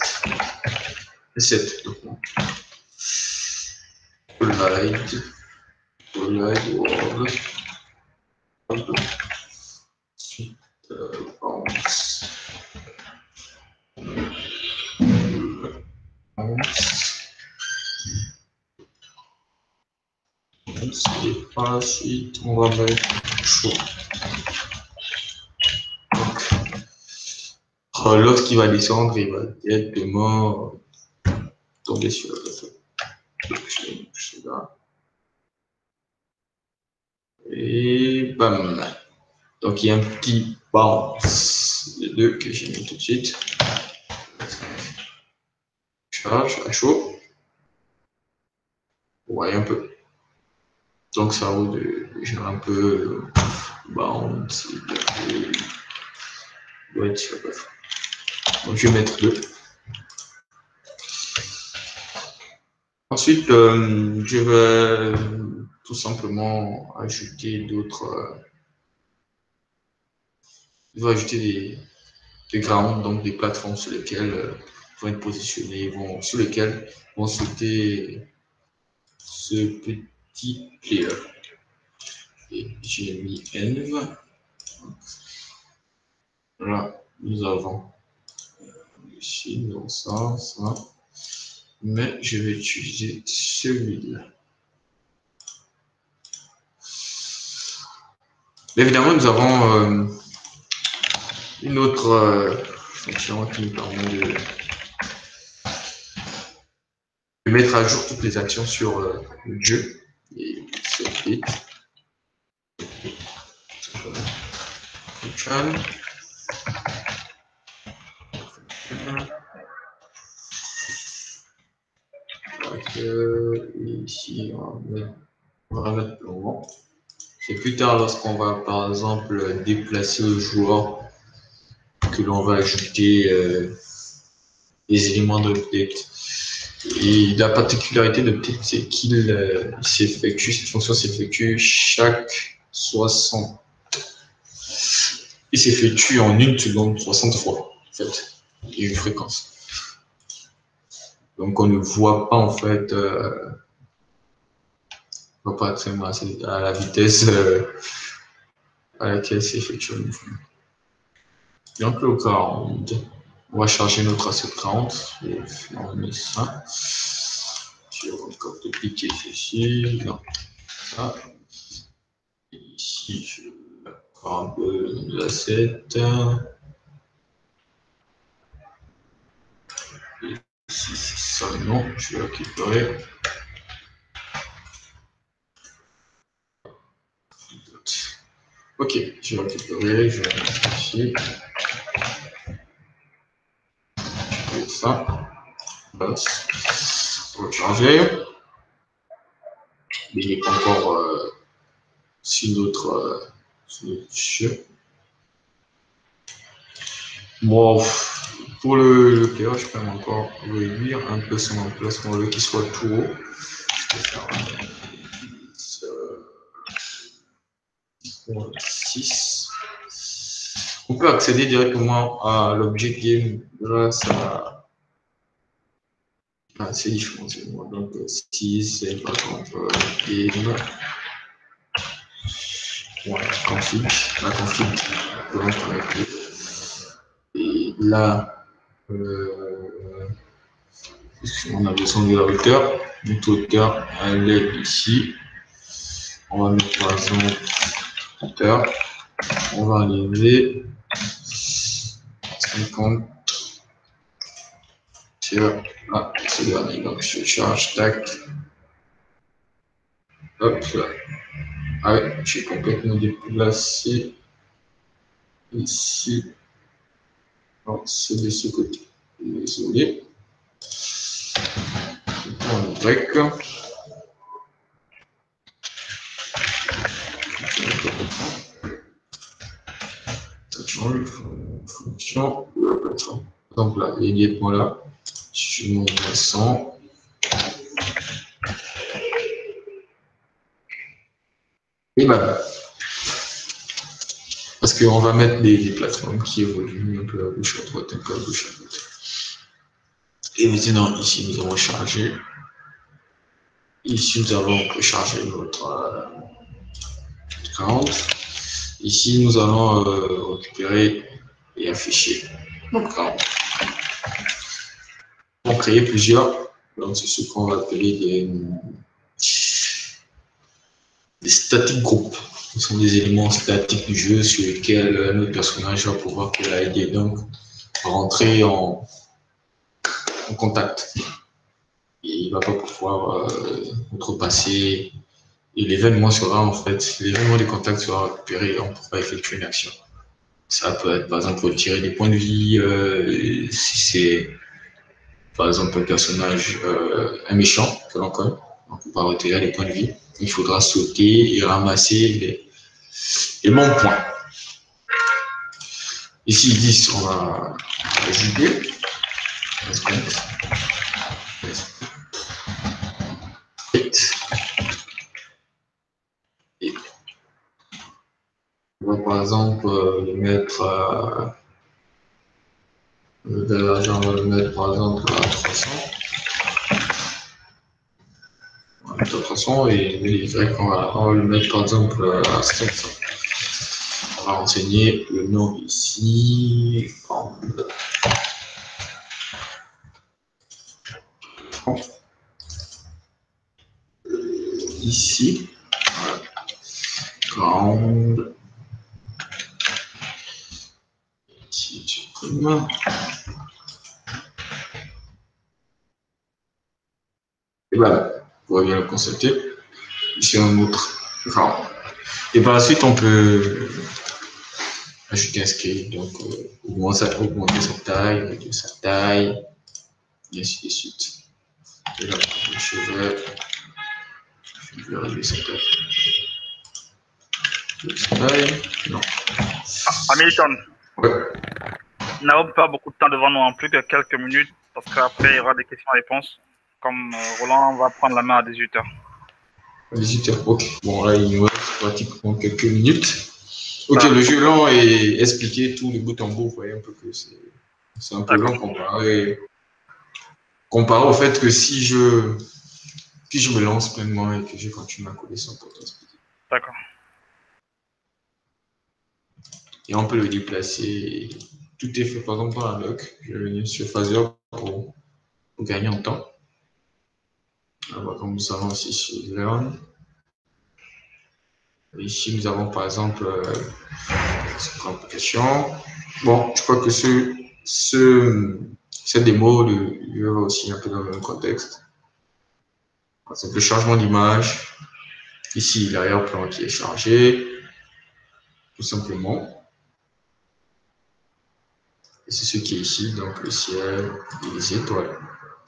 A: Collide world. Ensuite, bounce. Et par la suite, on va mettre chaud. Donc, l'autre qui va descendre, il va directement tomber sur le feu. Là. Et bam. Donc, il y a un petit bounce. Les deux que j'ai mis tout de suite. Charge à chaud. Vous voyez un peu. Donc, ça vaut de gérer un peu bounce. Doit être sur le feu. Donc, je vais mettre 2. Ensuite, je vais tout simplement ajouter d'autres. Je vais ajouter des grounds, donc des plateformes sur lesquelles vont être positionnés, sur lesquelles vont sauter ce petit player. Et j'ai mis env. Là, nous avons ici, donc ça. Mais je vais utiliser celui-là. Évidemment, nous avons une autre fonction qui nous permet de mettre à jour toutes les actions sur le jeu. Et c'est vite. Ici, on va mettre le moment. C'est plus tard lorsqu'on va par exemple déplacer le joueur que l'on va ajouter les éléments d'update. Et la particularité d'update, c'est qu'il s'effectue, cette fonction s'effectue chaque 60. Il s'effectue en 1 seconde 60 fois, en fait. Il y a une fréquence. Donc on ne voit pas en fait, on ne voit pas très mal à la vitesse à laquelle s'effectue le mouvement. Donc le 40, on va charger notre asset count, et on met ça. Je vais encore dupliquer ceci, non, ça. Et ici, je vais prendre un peu l'assets. Ici, ça, non, je vais récupérer. Ok, je vais récupérer, je vais mettre ici. Je vais ça. On va charger. Mais il n'est pas encore sur notre jeu. Bon, pour le player, je peux encore réduire un peu son emplacement, au lieu qu'il soit tout haut. Je vais faire 6. On peut accéder directement à l'objet game grâce à ces différents éléments. Donc 6, c'est par exemple game. Voilà, config. La config, on peut et là, On a besoin de la hauteur. Notre hauteur, elle est ici. On va mettre par exemple hauteur. On va enlever 50 sur ce dernier. Donc je charge, tac. Hop là. Ah ouais, j'ai complètement déplacé ici. Non, c'est de ce côté. Désolé. On Y. Ça change. Fonction. Donc là, immédiatement là, je monte à 100. Et voilà. Parce qu'on va mettre des plateformes qui évoluent un peu à gauche, à droite, un peu à gauche, à droite. Et maintenant, ici, nous allons charger. Ici, nous allons charger notre 40. Ici, nous allons récupérer et afficher notre 40. On va créer plusieurs. Donc, c'est ce qu'on va appeler des static groups. Ce sont des éléments statiques du jeu sur lesquels notre personnage va pouvoir collider, donc rentrer en contact. Et il ne va pas pouvoir outrepasser. Et l'événement sera en fait, l'événement de contact sera récupéré et on pourra effectuer une action. Ça peut être par exemple retirer des points de vie, si c'est par exemple un personnage, un méchant que l'on connaît, donc on va retirer des points de vie. Il faudra sauter et ramasser les bons points. Ici, ils disent on va ajouter. Et on va par exemple le mettre de l'argent, on va le mettre par exemple à 300. On va mettre à 300 et les Y, on va le mettre par exemple à 700. On va renseigner le nom ici. Ici. Voilà. Grande. Ici, je supprime. Et voilà, vous voyez bien le constater. Ici, un autre grand. Et par la suite, on peut ajouter un scale, donc augmenter sa taille, réduire sa taille, et ainsi de suite. Et là, je vais réduire sa taille. Non.
B: Hamilton.
A: Ouais.
B: Nous n'avons pas beaucoup de temps devant nous, en plus que quelques minutes, parce qu'après, il y aura des questions-réponses. Comme Roland va prendre la main à 18h.
A: 18h, ok. Bon, là, il nous reste pratiquement quelques minutes. Ok, le jeu long est expliqué tout de bout en bout. Vous voyez un peu que c'est un peu long comparé au fait que si je me lance pleinement et que je continue à coder sans pour t'expliquer.
B: D'accord.
A: Et on peut le déplacer. Tout est fait, par exemple, dans la doc. Je vais venir sur Phaser pour gagner en temps. Alors, comme nous avons ici sur Learn. Ici, nous avons par exemple cette application. Bon, je crois que cette démo il y aura aussi un peu dans le même contexte. Par exemple, le changement d'image. Ici, l'arrière-plan qui est chargé, tout simplement. Et c'est ce qui est ici, donc le ciel et les étoiles.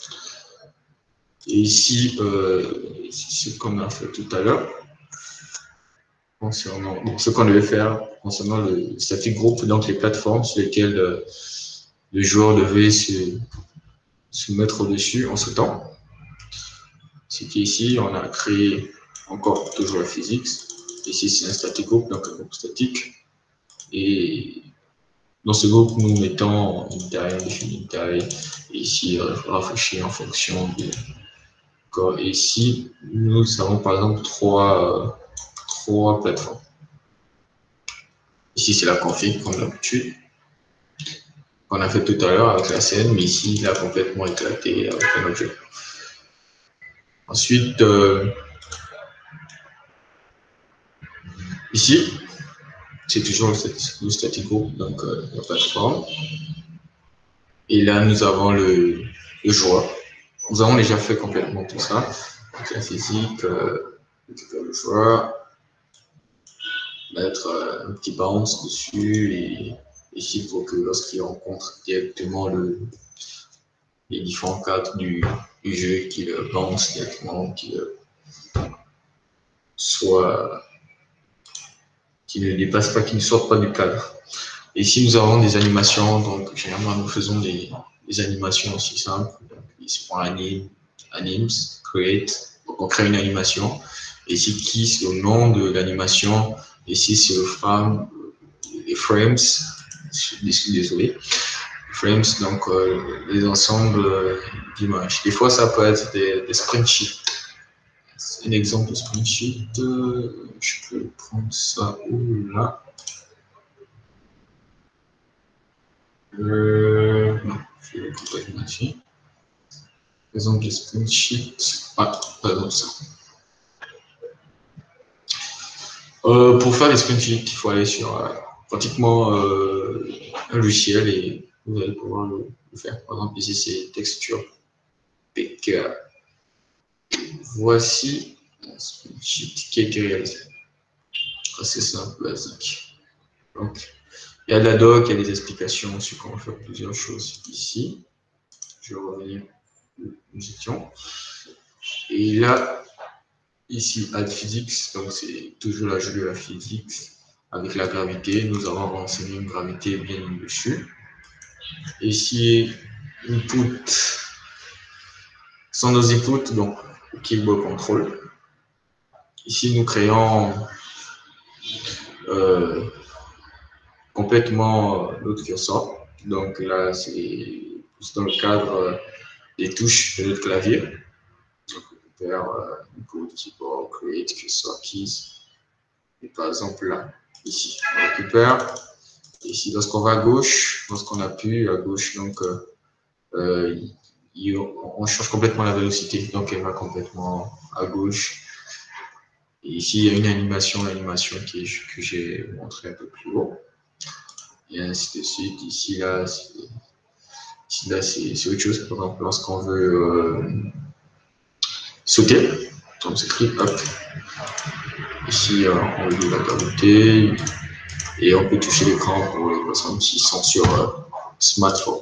A: Et ici, c'est ce qu'on a fait tout à l'heure. Concernant ce qu'on devait faire concernant le static group, donc les plateformes sur lesquelles le joueur devait se mettre au-dessus en sautant. Ce qui est ici, on a créé encore toujours la physique. Ici, c'est un static group, donc un groupe statique. Et dans ce groupe, nous mettons une taille, on définit une taille. Et ici, rafraîchir en fonction de. Et ici, nous avons par exemple trois plateformes. Ici, c'est la config, comme d'habitude. qu'on a fait tout à l'heure avec la scène, mais ici, il a complètement éclaté avec un objet. Ensuite, ici, c'est toujours le static group, donc la plateforme. Et là, nous avons le joueur. Nous avons déjà fait complètement tout ça. Donc, la physique, récupérer le joueur, mettre un petit bounce dessus et ici pour que lorsqu'il rencontre directement les différents cadres du jeu, qu'il bounce directement, qu'il ne dépasse pas, qu'il ne sorte pas du cadre. Et ici, nous avons des animations. Donc, généralement, nous faisons des animations aussi simples. Donc, ici, pour animes, create. Donc, on crée une animation. Et ici, qui, c'est le nom de l'animation. Ici, c'est le frame, les frames. Je suis désolé. Frames, donc les ensembles d'images. Des fois, ça peut être des sprint sheets. Un exemple de sprint sheet, je peux prendre ça où là. Non, je vais complètement ici. Par exemple, les sprint sheets. Ah, par exemple ça. Pour faire les sprint sheets, il faut aller sur pratiquement un logiciel et vous allez pouvoir le faire. Par exemple, ici, c'est texture PK. Voici un sprint sheet qui a été réalisé. C'est simple, basique. Donc, il y a de la doc, il y a des explications sur comment faire plusieurs choses ici. Je vais revenir une section. Et là, ici, add physics, donc c'est toujours la jeu de la physique avec la gravité. Nous avons renseigné une gravité bien dessus. Ici, input sont nos inputs, donc keyboard control. Ici, nous créons complètement notre curseur. Donc là, c'est dans le cadre des touches de notre clavier. Donc, on récupère input, keyboard, create, cursor, keys. Et par exemple là, ici, on récupère. Ici, lorsqu'on va à gauche, lorsqu'on appuie à gauche, donc on change complètement la vélocité. Donc elle va complètement à gauche. Et ici, il y a une animation, l'animation que j'ai montré un peu plus haut. Et ainsi de suite. Ici, là, c'est autre chose. Par exemple, lorsqu'on veut sauter, donc c'est écrit, hop. Ici, on veut la gravité. Et on peut toucher l'écran pour les personnes qui sont sur smartphone,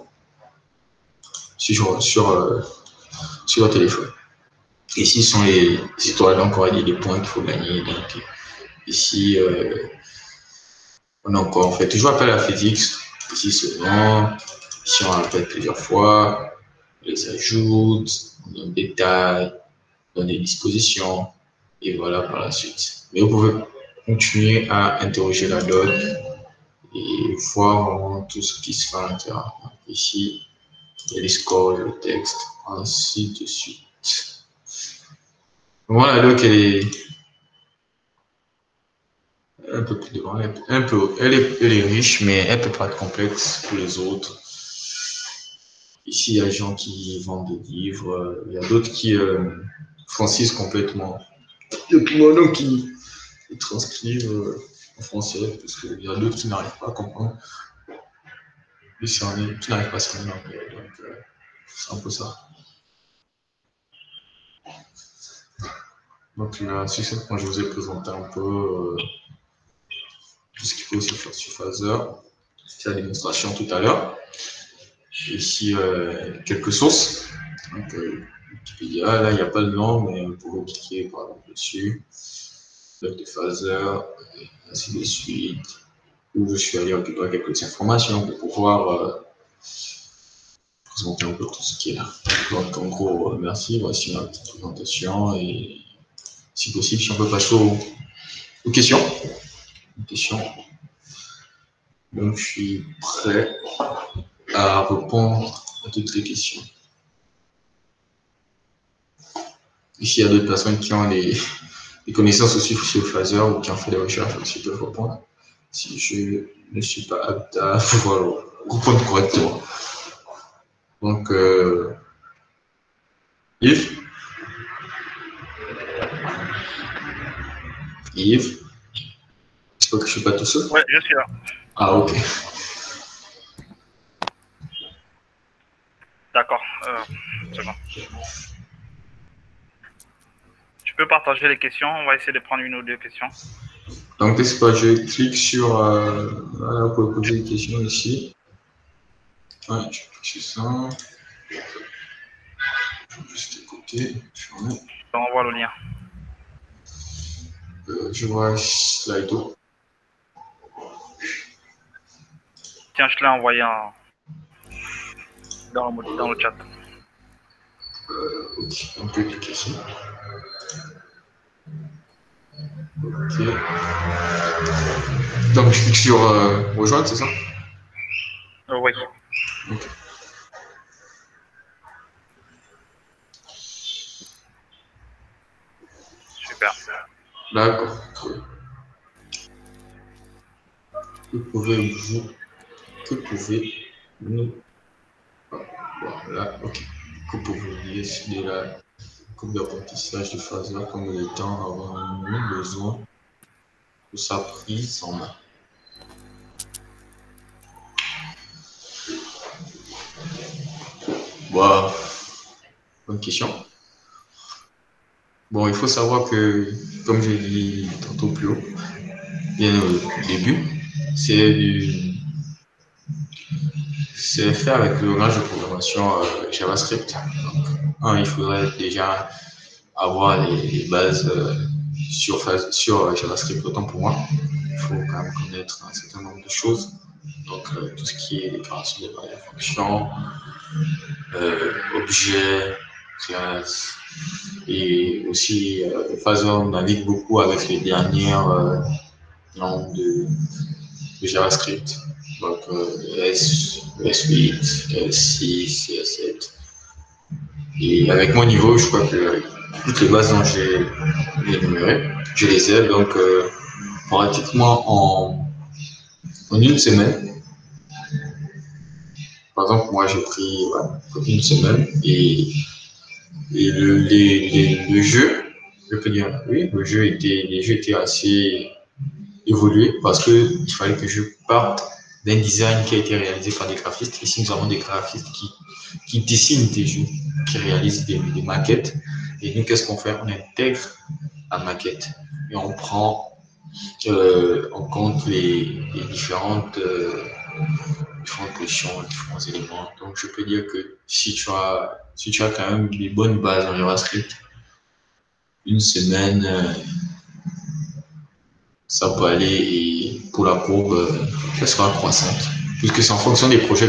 A: sur leur téléphone. Ici sont les étoiles, donc on va dire les points qu'il faut gagner. Donc, ici, on fait toujours appel à la physique. Ici, c'est bon. Ici, on répète plusieurs fois. On les ajoute, on donne des détails, on donne des dispositions. Et voilà par la suite. Mais vous pouvez continuer à interroger la doc et voir tout ce qui se fait à l'intérieur. Ici, il y a les scores, le texte, ainsi de suite. Voilà, la doc, elle est un peu plus devant, elle est riche, mais elle peut pas être complète pour les autres. Ici, il y a des gens qui vendent des livres, il y a d'autres qui francisent complètement. Donc, qui transcrivent en français, parce qu'il y a d'autres qui n'arrivent pas à comprendre. Et qui n'arrivent pas à se rendre anglais. Donc, c'est un peu ça. Donc là, sur ce point, je vous ai présenté un peu tout ce qu'il faut aussi faire sur Phaser. C'est la démonstration tout à l'heure. Ici, quelques sources. Donc, Wikipédia, là, il n'y a pas de nom, mais vous pouvez cliquer par exemple dessus. Bloc de Phaser, ainsi de suite. Où je suis allé récupérer quelques informations pour pouvoir présenter un peu tout ce qui est là. Donc, en gros, merci. Voici ma petite présentation et si possible, si on peut passer aux questions. Donc, je suis prêt à répondre à toutes les questions. Ici, il y a d'autres personnes qui ont des connaissances aussi sur le Phaser ou qui ont fait des recherches aussi peuvent répondre. Si je ne suis pas apte à pouvoir répondre correctement. Donc, Yves? Yves? Je crois que je ne suis pas tout seul.
B: Ouais, je suis là.
A: Ah, ok.
B: D'accord. C'est bon. Tu peux partager les questions. On va essayer de prendre une ou deux questions.
A: Donc, n'est-ce pas, je clique sur voilà, pour poser des questions ici. Ouais, je clique sur ça. Je vais juste écouter.
B: Je t'envoie le lien.
A: Je vois Slido.
B: Tiens, je te l'ai envoyé dans le chat.
A: Ok, on peut cliquer ici. Ok. Donc, je clique sur rejoindre, c'est ça?
B: Oui.
A: Ok.
B: Super.
A: D'accord. Que pouvez-nous. Voilà, ok. Que pouvez-vous dire de la courbe d'apprentissage de Phaser comme le temps avons-nous besoin de sa prise en main? Wow. Bonne question. Bon, il faut savoir que, comme je l'ai dit tantôt plus haut, bien au début, c'est fait avec le langage de programmation JavaScript. Donc, il faudrait déjà avoir les bases sur JavaScript, autant pour moi. Il faut quand même connaître un certain nombre de choses. Donc, tout ce qui est déclaration des variables fonctions, objets, classes, et aussi Phaser navigue beaucoup avec les dernières normes de JavaScript. Donc, S8, S6, S7. Et avec mon niveau, je crois que toutes les bases dont j'ai énumérées, je les ai. Donc, pratiquement en une semaine, par exemple, moi j'ai pris une semaine et le jeu, je peux dire, oui, les jeux étaient assez évolués parce qu'il fallait que je parte d'un design qui a été réalisé par des graphistes. Ici, nous avons des graphistes qui dessinent des jeux, qui réalisent des maquettes. Et nous, qu'est-ce qu'on fait? On intègre la maquette et on prend en compte les différentes positions, différents éléments. Donc, je peux dire que si tu as quand même des bonnes bases en JavaScript, une semaine, ça peut aller et pour la courbe, elle sera croissante. Puisque c'est en fonction des projets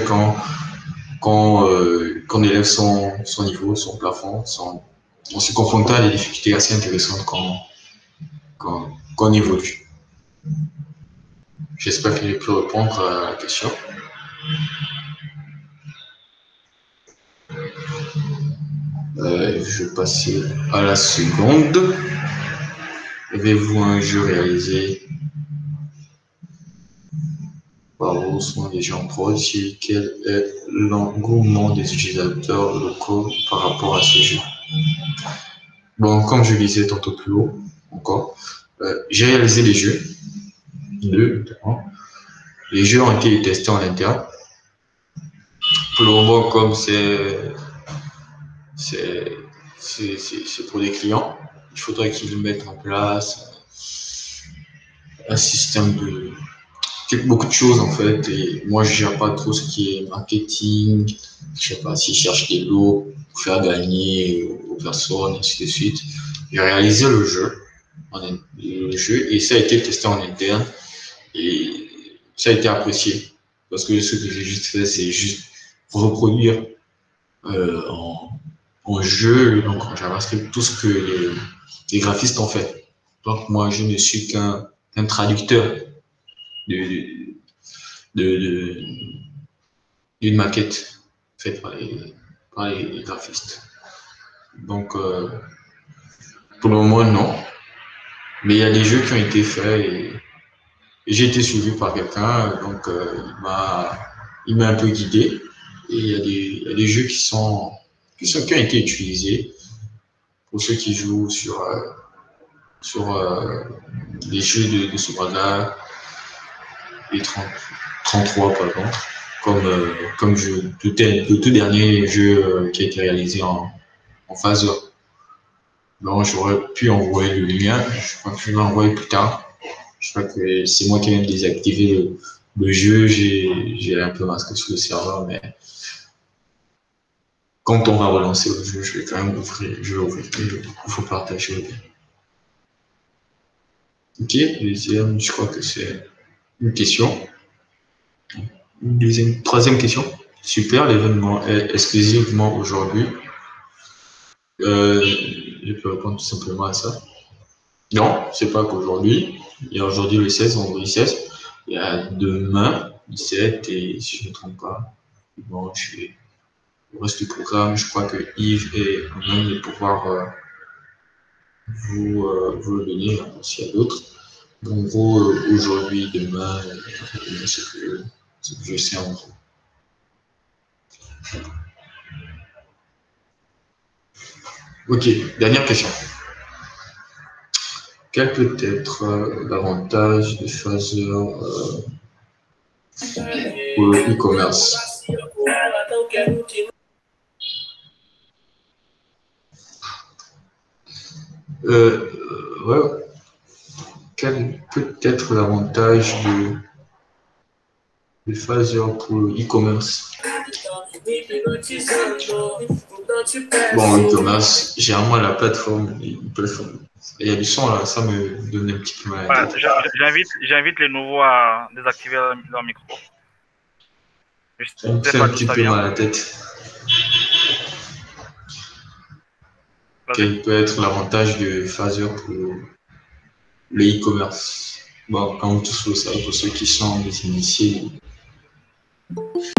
A: qu'on élève son niveau, son plafond, on se confronte à des difficultés assez intéressantes qu'on évolue. J'espère que j'ai pu répondre à la question. Je vais passer à la seconde. Avez-vous un jeu réalisé par vous, souvent des gens proches, et quel est l'engouement des utilisateurs locaux par rapport à ce jeu? Bon, comme je disais tantôt plus haut, encore, j'ai réalisé les jeux, deux notamment. Les jeux ont été testés en interne. Pour le moment, comme c'est pour des clients, il faudrait qu'ils mettent en place un système beaucoup de choses en fait. Et moi, je gère pas trop ce qui est marketing. Je sais pas s'ils cherchent des lots pour faire gagner aux personnes, ainsi de suite. J'ai réalisé le jeu et ça a été testé en interne et ça a été apprécié parce que ce que j'ai juste fait, c'est juste reproduire en jeu, donc en JavaScript, tout ce que les graphistes ont fait. Donc moi, je ne suis qu'un traducteur de, de, d'une maquette faite par les graphistes. Donc, pour le moment, non. Mais il y a des jeux qui ont été faits et j'ai été suivi par quelqu'un. Donc, il m'a un peu guidé. Et il y a des jeux qui ont été utilisés pour ceux qui jouent sur les jeux de Sobraga et 33 par exemple, comme le tout dernier jeu qui a été réalisé en phase. Donc j'aurais pu envoyer le lien, je crois que je vais l'envoyer plus tard. Je crois que c'est moi qui ai même désactivé le jeu, j'ai un peu masqué sur le serveur, mais quand on va relancer le jeu, je vais quand même ouvrir, il faut partager le lien. Ok, deuxième, je crois que c'est une question. Troisième question. Super, l'événement est exclusivement aujourd'hui. Je peux répondre tout simplement à ça. Non, c'est pas qu'aujourd'hui. Il y a aujourd'hui le 16, vendredi 16. Il y a demain, 17, et si je ne me trompe pas, bon, le reste du programme, je crois que Yves est en même de pouvoir vous le donner, hein, s'il y a d'autres. En gros, aujourd'hui, demain, ce que je sais en gros. Ok, dernière question. Quel peut être l'avantage de Phaser pour le e-commerce? Ouais. Quel peut être l'avantage de Phaser pour le e-commerce? Bon, e-commerce, généralement la plateforme, il y a du son là, ça me donne un petit peu mal à la tête.
B: J'invite les nouveaux à désactiver leur micro.
A: Ça me fait un petit peu mal à la tête. Quel peut être l'avantage de Phaser pour le e-commerce? Bon, comme tous le savent, pour ceux qui sont des initiés,